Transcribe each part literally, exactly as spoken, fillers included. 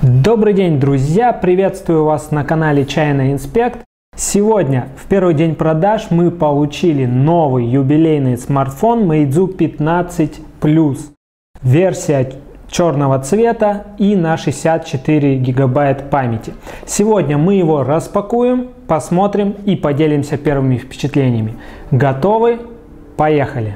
Добрый день, друзья! Приветствую вас на канале China Inspect. Сегодня, в первый день продаж, мы получили новый юбилейный смартфон Meizu пятнадцать плюс. Версия черного цвета и на шестьдесят четыре гигабайта памяти. Сегодня мы его распакуем, посмотрим и поделимся первыми впечатлениями. Готовы? Поехали!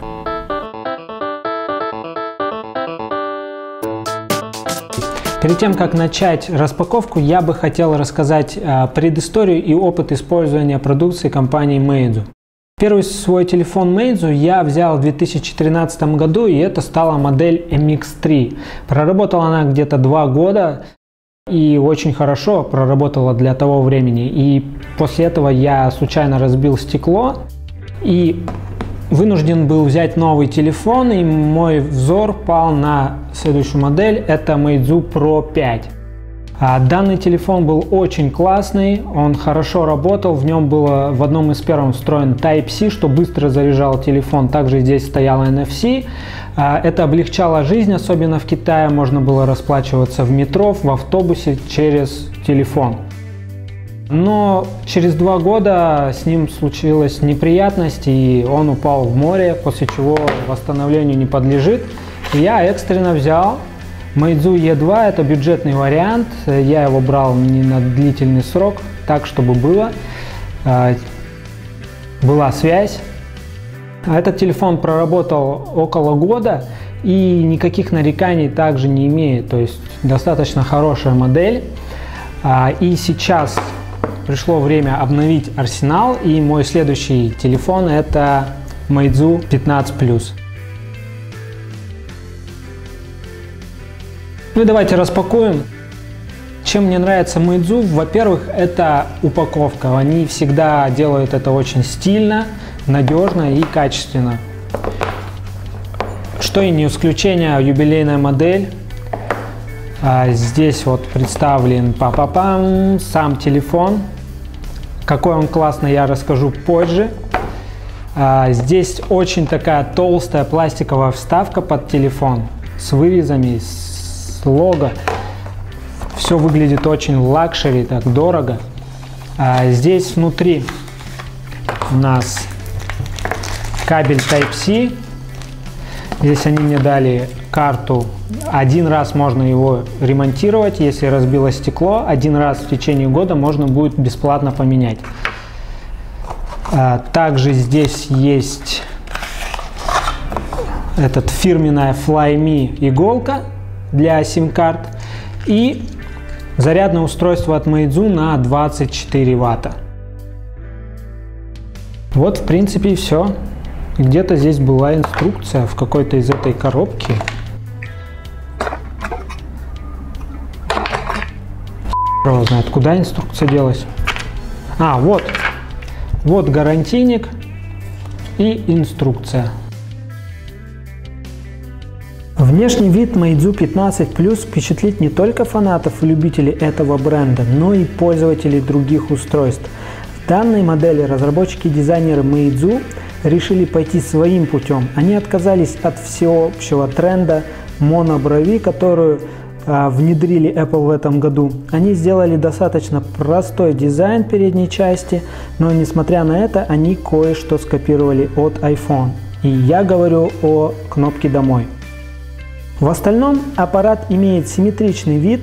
Перед тем, как начать распаковку, я бы хотел рассказать э, предысторию и опыт использования продукции компании Meizu. Первый свой телефон Meizu я взял в две тысячи тринадцатом году, и это стала модель эм икс три. Проработала она где-то два года и очень хорошо проработала для того времени. И после этого я случайно разбил стекло и вынужден был взять новый телефон, и мой взор пал на следующую модель, это Meizu Pro пять. А данный телефон был очень классный, он хорошо работал, в нем было в одном из первых встроен Type-C, что быстро заряжал телефон, также здесь стоял эн эф си. А это облегчало жизнь, особенно в Китае, можно было расплачиваться в метро, в автобусе через телефон. Но через два года с ним случилась неприятность, и он упал в море, после чего восстановлению не подлежит. И я экстренно взял Meizu и два, это бюджетный вариант, я его брал не на длительный срок, так чтобы было, была связь. Этот телефон проработал около года и никаких нареканий также не имеет, то есть достаточно хорошая модель. И сейчас пришло время обновить арсенал, и мой следующий телефон это Meizu пятнадцать плюс. Ну и давайте распакуем. Чем мне нравится Meizu? Во-первых, это упаковка. Они всегда делают это очень стильно, надежно и качественно. Что и не исключение, юбилейная модель. А здесь вот представлен па-па-пам, сам телефон. Какой он классный, я расскажу позже. А здесь очень такая толстая пластиковая вставка под телефон с вырезами, с лого. Все выглядит очень лакшери, так дорого. А здесь внутри у нас кабель Type-C. Здесь они мне дали карту. Один раз можно его ремонтировать, если разбило стекло. Один раз в течение года можно будет бесплатно поменять. Также здесь есть этот фирменная Flyme иголка для сим-карт и зарядное устройство от Meizu на двадцать четыре ватта. Вот в принципе и все. Где-то здесь была инструкция в какой-то из этой коробки. Хер знает, куда инструкция делась. А, вот. Вот гарантийник и инструкция. Внешний вид Meizu пятнадцать плюс впечатлит не только фанатов и любителей этого бренда, но и пользователей других устройств. В данной модели разработчики и дизайнеры Meizu решили пойти своим путем. Они отказались от всеобщего тренда моноброви, которую э, внедрили Apple в этом году. Они сделали достаточно простой дизайн передней части, но несмотря на это, они кое-что скопировали от iPhone. И я говорю о кнопке «Домой». В остальном аппарат имеет симметричный вид,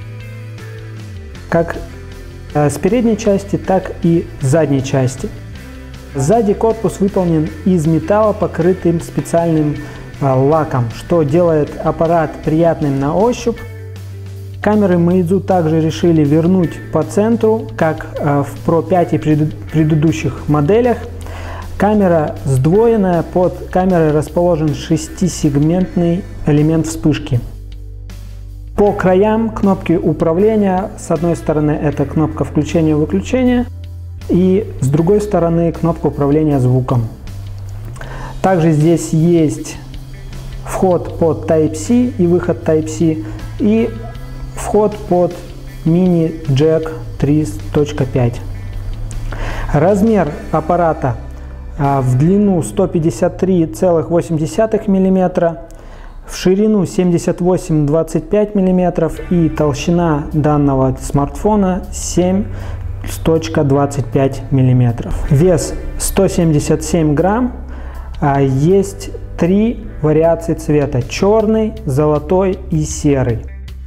как э, с передней части, так и с задней части. Сзади корпус выполнен из металла, покрытым специальным э, лаком, что делает аппарат приятным на ощупь. Камеры Meizu также решили вернуть по центру, как э, в Pro пять и пред, предыдущих моделях. Камера сдвоенная, под камерой расположен шестисегментный элемент вспышки. По краям кнопки управления, с одной стороны это кнопка включения-выключения, и с другой стороны кнопка управления звуком. Также здесь есть вход под Type-C и выход Type-C, и вход под мини-джек три точка пять. Размер аппарата в длину сто пятьдесят три целых восемь десятых миллиметра, В ширину семьдесят восемь двадцать пять миллиметров и толщина данного смартфона семь двадцать пять миллиметров. Вес сто семьдесят семь грамм. Есть три вариации цвета: черный, золотой и серый.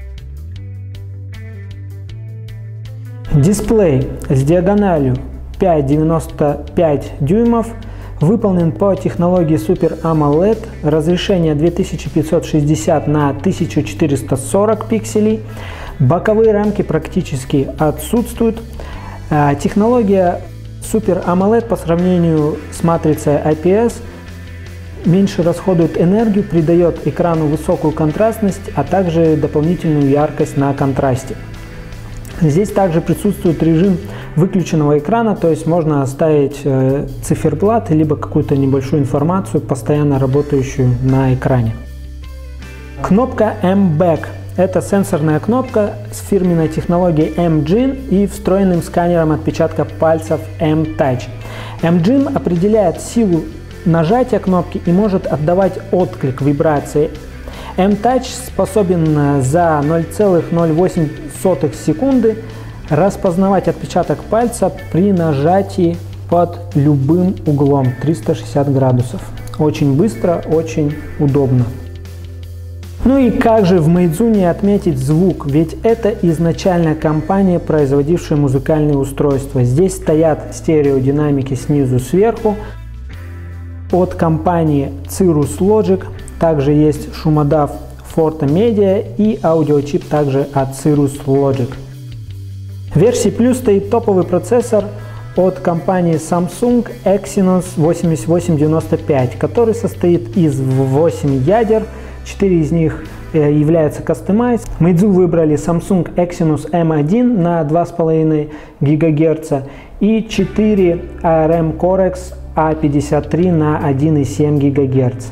Дисплей с диагональю пять целых девяносто пять дюймов, выполнен по технологии Super AMOLED, разрешение две тысячи пятьсот шестьдесят на тысяча четыреста сорок пикселей, боковые рамки практически отсутствуют. Технология Super AMOLED по сравнению с матрицей ай пи эс меньше расходует энергию, придает экрану высокую контрастность, а также дополнительную яркость на контрасте. Здесь также присутствует режим выключенного экрана, то есть можно оставить циферблат либо какую-то небольшую информацию, постоянно работающую на экране. Кнопка эм бэк. Это сенсорная кнопка с фирменной технологией эм джин и встроенным сканером отпечатка пальцев эм тач. эм джин определяет силу нажатия кнопки и может отдавать отклик вибрации. эм тач способен за ноль целых ноль восемь сотых секунды распознавать отпечаток пальца при нажатии под любым углом триста шестьдесят градусов. Очень быстро, очень удобно. Ну и как же в Meizu не отметить звук, ведь это изначально компания, производившая музыкальные устройства. Здесь стоят стереодинамики снизу сверху от компании Cirrus Logic, также есть шумодав Forte Media и аудиочип также от Cirrus Logic. В версии Plus стоит топовый процессор от компании Samsung Exynos восемьдесят восемь девяносто пять, который состоит из восьми ядер. четыре из них являются customized. Meizu выбрали Samsung Exynos эм один на два с половиной гигагерца и четыре эй ар эм Cortex а пятьдесят три на один и семь гигагерца.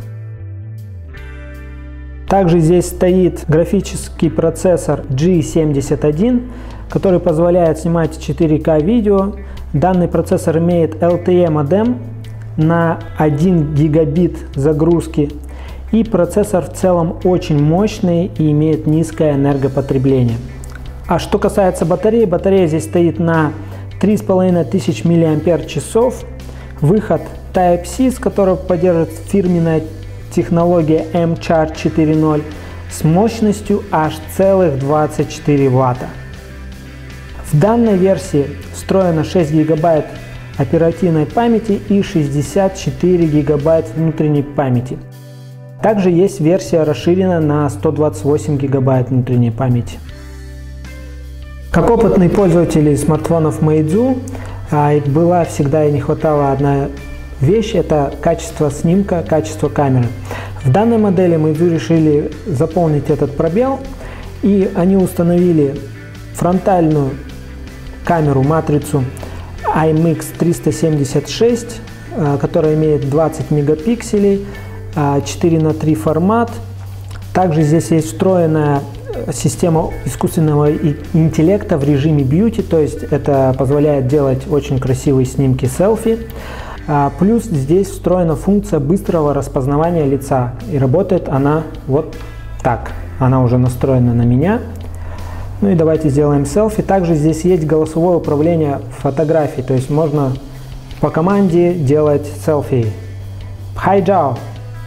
Также здесь стоит графический процессор джи семьдесят один, который позволяет снимать четыре ка видео. Данный процессор имеет эл ти и модем на один гигабит загрузки. И процессор в целом очень мощный и имеет низкое энергопотребление. А что касается батареи, батарея здесь стоит на три с половиной тысячи миллиампер-часов. Выход Type-C, с которого поддерживает фирменная технология эм чарж четыре ноль с мощностью аж целых двадцать четыре ватта. В данной версии встроено шесть гигабайт оперативной памяти и шестьдесят четыре гигабайт внутренней памяти. Также есть версия расширенная на сто двадцать восемь гигабайт внутренней памяти. Как опытный пользователь смартфонов Meizu, была всегда и не хватало одна вещь – это качество снимка, качество камеры. В данной модели Meizu решили заполнить этот пробел, и они установили фронтальную камеру, матрицу ай эм икс триста семьдесят шесть, которая имеет двадцать мегапикселей, четыре на три формат. Также здесь есть встроенная система искусственного интеллекта в режиме Beauty, то есть это позволяет делать очень красивые снимки селфи. Плюс здесь встроена функция быстрого распознавания лица, и работает она вот так. Она уже настроена на меня. Ну и давайте сделаем селфи. Также здесь есть голосовое управление фотографией, то есть можно по команде делать селфи. Hi Jao.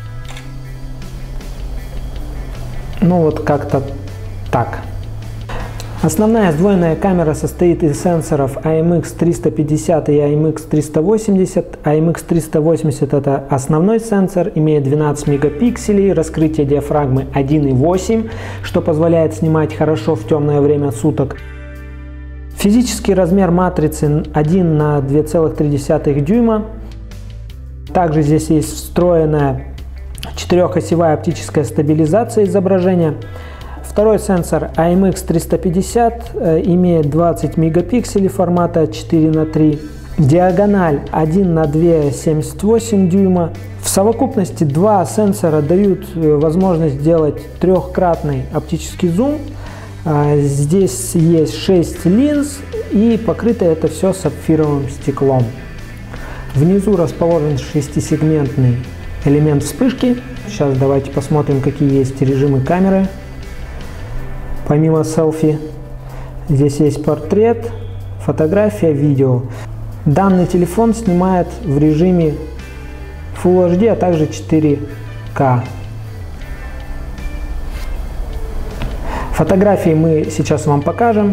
Ну вот как-то так. Основная сдвоенная камера состоит из сенсоров ай эм икс триста пятьдесят и ай эм икс триста восемьдесят. ай эм икс триста восемьдесят это основной сенсор, имеет двенадцать мегапикселей, раскрытие диафрагмы один и восемь, что позволяет снимать хорошо в темное время суток. Физический размер матрицы один на два целых три десятых дюйма. Также здесь есть встроенная четырехосевая оптическая стабилизация изображения. Второй сенсор ай эм икс триста пятьдесят э, имеет двадцать мегапикселей формата четыре на три. Диагональ один на два целых семьдесят восемь дюйма. В совокупности два сенсора дают возможность сделать трехкратный оптический зум. Э, здесь есть шесть линз, и покрыто это все сапфировым стеклом. Внизу расположен шестисегментный элемент вспышки. Сейчас давайте посмотрим, какие есть режимы камеры. Помимо селфи, здесь есть портрет, фотография, видео. Данный телефон снимает в режиме Full эйч ди, а также четыре ка. Фотографии мы сейчас вам покажем.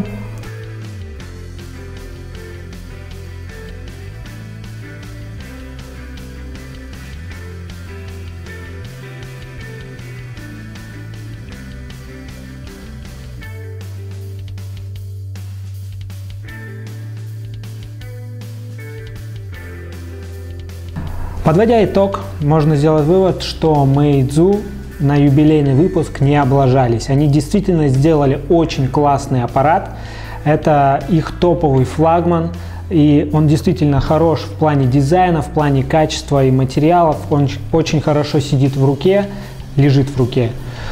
Подводя итог, можно сделать вывод, что Meizu на юбилейный выпуск не облажались. Они действительно сделали очень классный аппарат. Это их топовый флагман. И он действительно хорош в плане дизайна, в плане качества и материалов. Он очень хорошо сидит в руке, лежит в руке.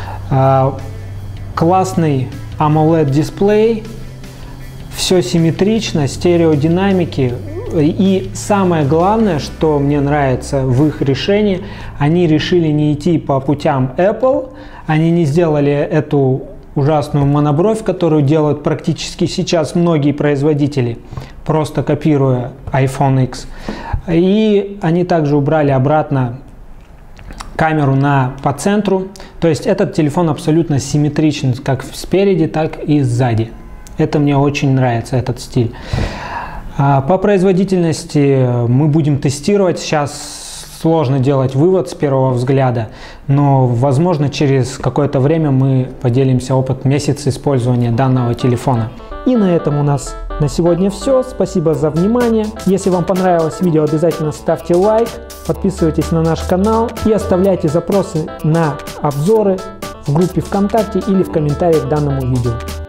Классный AMOLED дисплей. Все симметрично, стереодинамики. И самое главное, что мне нравится в их решении, они решили не идти по путям Apple, они не сделали эту ужасную монобровь, которую делают практически сейчас многие производители, просто копируя iPhone X. И они также убрали обратно камеру на, по центру, то есть этот телефон абсолютно симметричен как спереди, так и сзади. Это мне очень нравится, этот стиль. По производительности мы будем тестировать. Сейчас сложно делать вывод с первого взгляда, но возможно через какое-то время мы поделимся опытом месяца использования данного телефона. И на этом у нас на сегодня все. Спасибо за внимание. Если вам понравилось видео, обязательно ставьте лайк, подписывайтесь на наш канал и оставляйте запросы на обзоры в группе ВКонтакте или в комментариях к данному видео.